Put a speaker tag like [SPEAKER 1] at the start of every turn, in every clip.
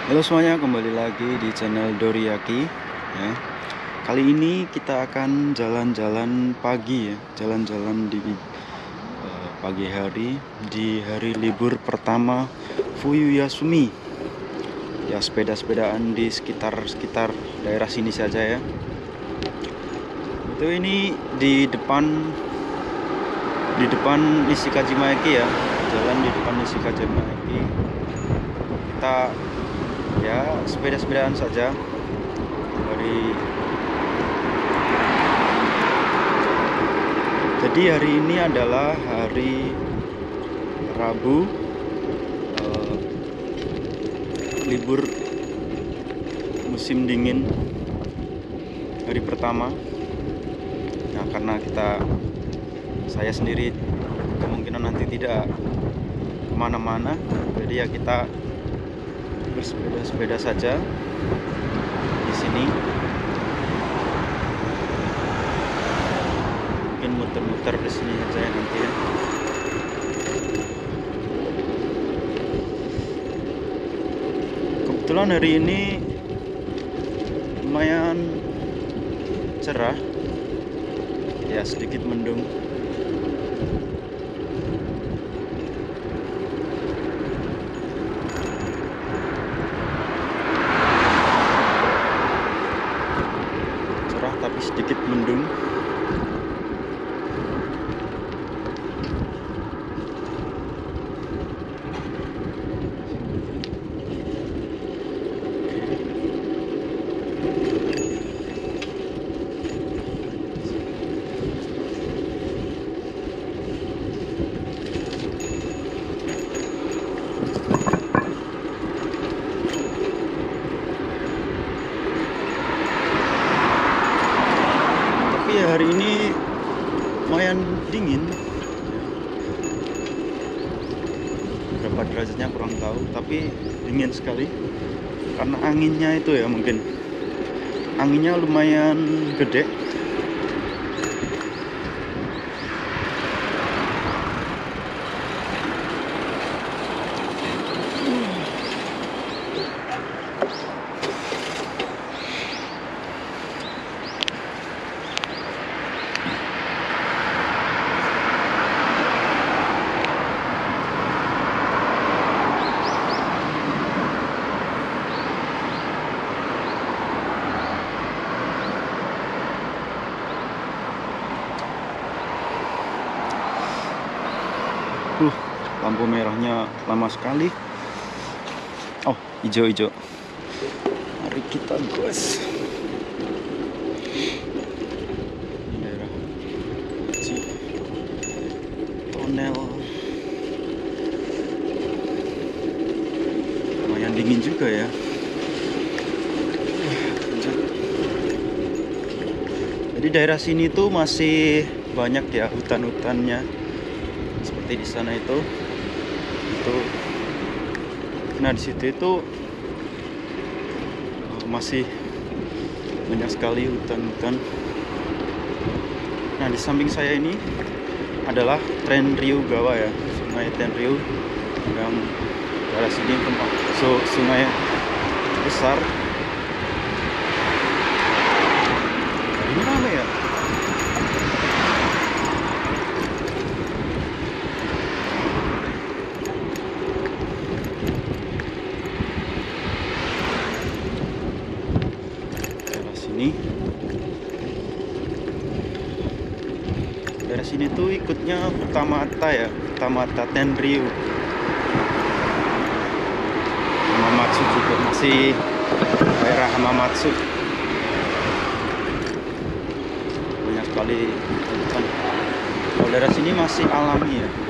[SPEAKER 1] Halo semuanya, kembali lagi di channel Doriyaki ya. Kali ini kita akan jalan-jalan pagi ya, jalan-jalan di pagi hari di hari libur pertama Fuyuyasumi. Ya, sepeda-sepedaan di sekitar daerah sini saja ya. Itu ini di depan Nishikajimaeki ya, jalan di depan Nishikajimaeki. Kita ya sepeda-sepedaan saja jadi hari ini adalah hari Rabu, libur musim dingin hari pertama. Nah, karena saya sendiri kemungkinan nanti tidak kemana-mana, jadi ya kita bersepeda-sepeda saja di sini. Mungkin muter-muter di sini aja ya nanti ya. Kebetulan hari ini lumayan cerah, ya sedikit mendung. Cerah tapi sedikit mendung. Tapi ya hari ini lumayan dingin. Berapa derajatnya kurang tahu, tapi dingin sekali karena anginnya itu ya, mungkin anginnya lumayan gede. Lampu merahnya lama sekali. Oh, hijau-hijau. Mari kita gas. Daerah Tonel. Lumayan dingin juga ya. Jadi daerah sini tuh masih banyak ya hutan-hutannya. Seperti di sana itu. Nah, di situ itu masih banyak sekali hutan-hutan. Nah, di samping saya ini adalah Tenryugawa ya, Sungai Tenryu yang daerah sini tempat sungai besar. Ini mana ya? Dari sini tuh ikutnya Futamata ya, Futamata Tenryu. Hamamatsu juga masih daerah Hamamatsu. Banyak sekali hutan. Kalau daerah sini masih alami ya.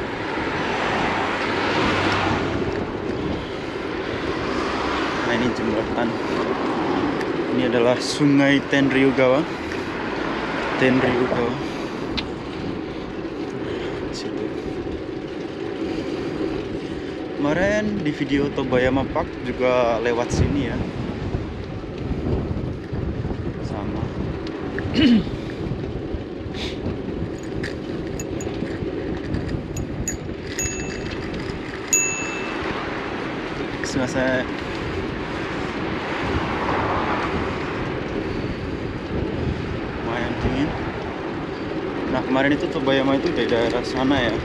[SPEAKER 1] Nah, ini jembatan. Ini adalah Sungai Tenryugawa. Situ. Kemarin di video Tobayama Park juga lewat sini ya. Sama. Suasana Kemarin itu Tobayama itu dari daerah sana ya.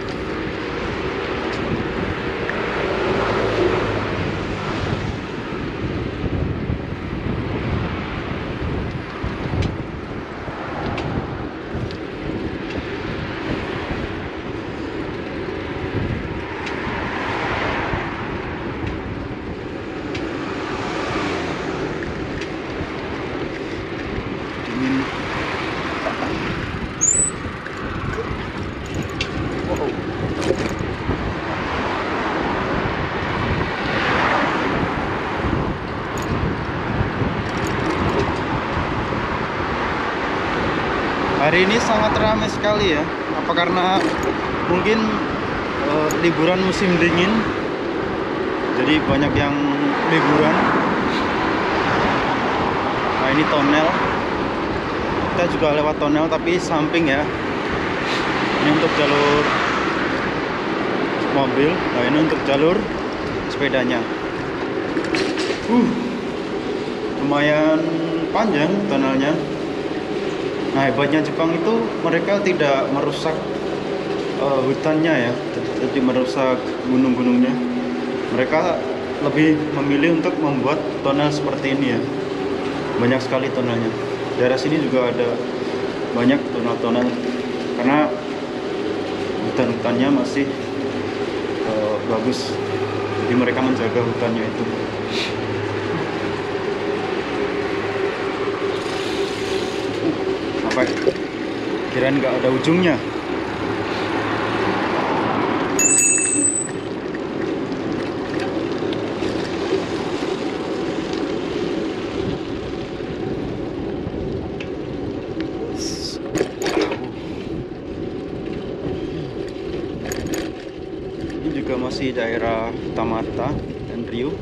[SPEAKER 1] Dingin. Hari ini sangat ramai sekali ya. Apa karena mungkin liburan musim dingin, jadi banyak yang liburan. Nah ini tonel, kita juga lewat tonel tapi samping ya. Ini untuk jalur mobil, nah ini untuk jalur sepedanya. Lumayan panjang tonelnya. Nah hebatnya Jepang itu mereka tidak merusak hutannya ya, jadi merusak gunung-gunungnya. Mereka lebih memilih untuk membuat tonel seperti ini ya. Banyak sekali tonelnya. Daerah sini juga ada banyak tonel-tonel karena hutan-hutannya masih bagus. Jadi mereka menjaga hutannya itu. Apa? Kirain nggak ada ujungnya. Ini juga masih daerah Tamata dan Ryu.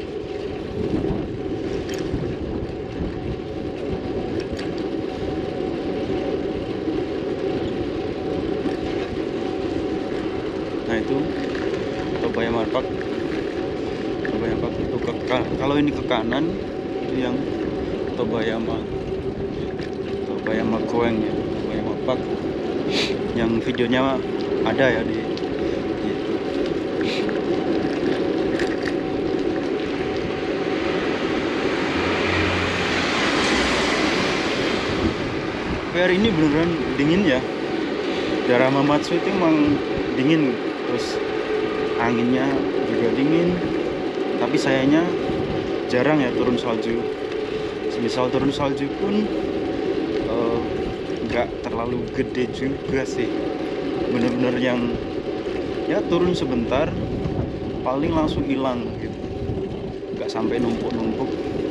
[SPEAKER 1] Nah itu Tobayama Park. Tobayama Park itu kalau ini ke kanan itu yang Tobayama Goeng ya, Tobayama Park. Yang videonya ada ya di itu. Hari ini beneran dingin ya. Daerah Mamatsu itu emang dingin, terus anginnya juga dingin. Tapi sayangnya jarang ya turun salju. Misal turun salju pun nggak terlalu gede juga sih. Bener-bener yang ya turun sebentar, paling langsung hilang gitu. Nggak sampai numpuk-numpuk.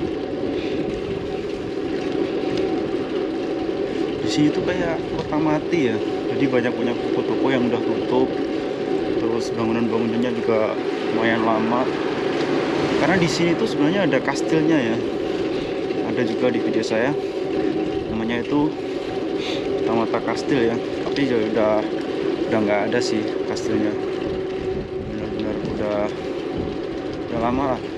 [SPEAKER 1] Di sini tuh kayak kota mati ya. Jadi banyak toko-toko yang udah tutup. Terus bangunan-bangunannya juga lumayan lama. Karena di sini tuh sebenarnya ada kastilnya ya. Ada juga di video saya. Namanya itu Tamata Kastil ya. Tapi ya udah nggak ada sih kastilnya. Benar-benar udah lama lah.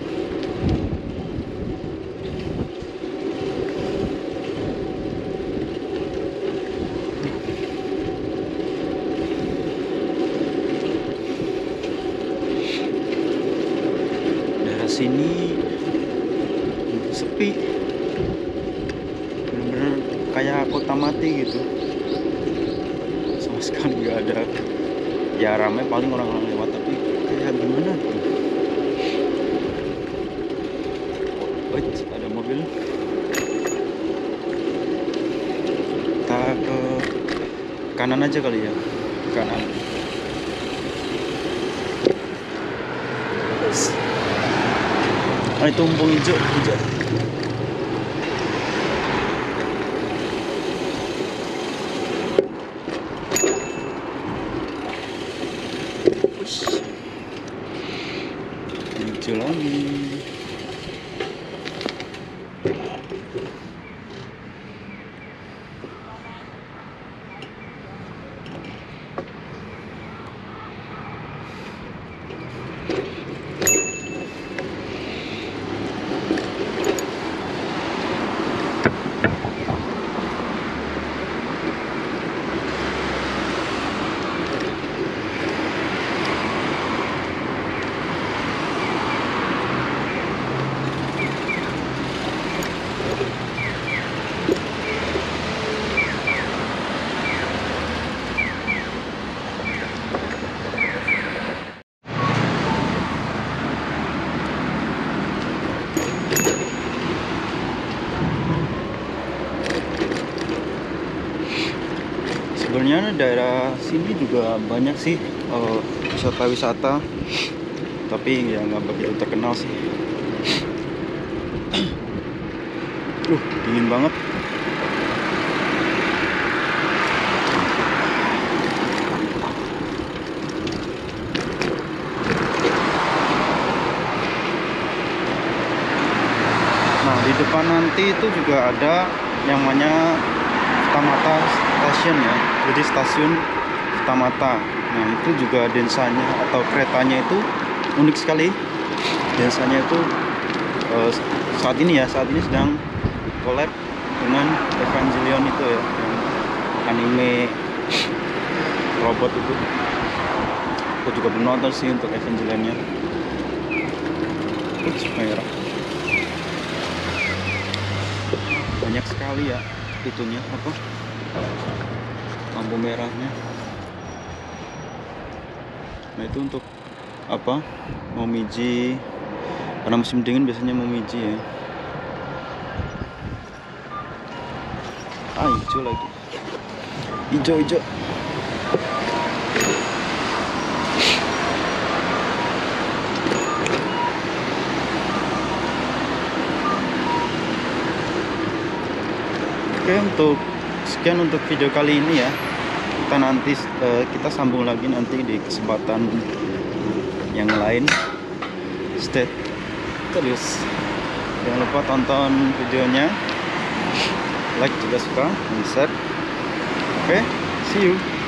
[SPEAKER 1] Sini sepi, bener-bener kayak kota mati gitu, sama sekali nggak ada. Ya ramai paling orang-orang lewat, tapi kayak gimana tuh. Wait, ada mobil. Kita ke kanan aja kali ya, kanan. Ini tumpung hijau. Hijau lagi. sebenarnya daerah sini juga banyak sih wisata-wisata, tapi ya nggak begitu terkenal sih. Dingin banget. Nah, di depan nanti itu juga ada yang namanya Futamata Station ya. Jadi stasiun Futamata. Nah, itu juga densanya atau keretanya itu unik sekali. Densanya itu saat ini sedang collab dengan Evangelion itu ya, yang anime robot itu. Aku juga belum nonton sih untuk Evangelionnya. Merah. Banyak sekali ya itunya, apa, lampu merahnya. Nah, itu untuk apa, memiji, karena musim dingin biasanya memiji ya. Hijau lagi, hijau. Oke, sekian untuk video kali ini ya. Kita sambung lagi nanti di kesempatan yang lain. Stay terus, jangan lupa tonton videonya, like jika suka, dan share. Oke, see you.